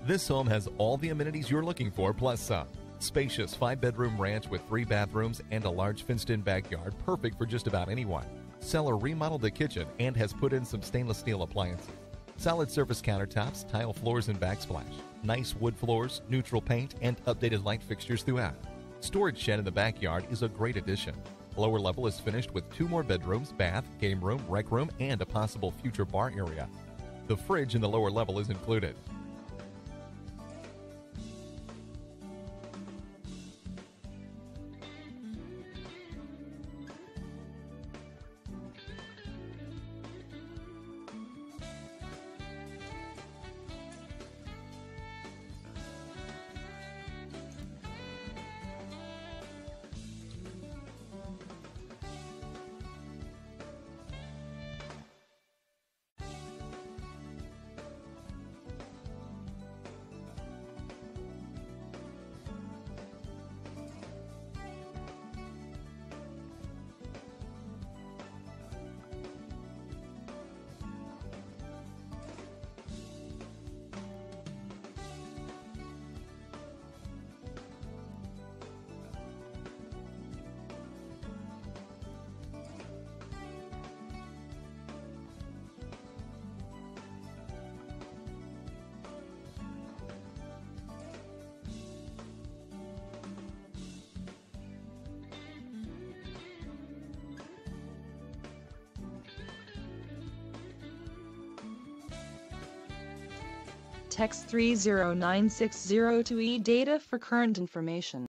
This home has all the amenities you're looking for, plus some. Spacious 5-bedroom ranch with 3 bathrooms and a large fenced-in backyard, perfect for just about anyone. Seller remodeled the kitchen and has put in some stainless steel appliances. Solid surface countertops, tile floors, and backsplash. Nice wood floors, neutral paint, and updated light fixtures throughout. Storage shed in the backyard is a great addition. Lower level is finished with 2 more bedrooms, bath, game room, rec room, and a possible future bar area. The fridge in the lower level is included. Text 30960 to eData for current information.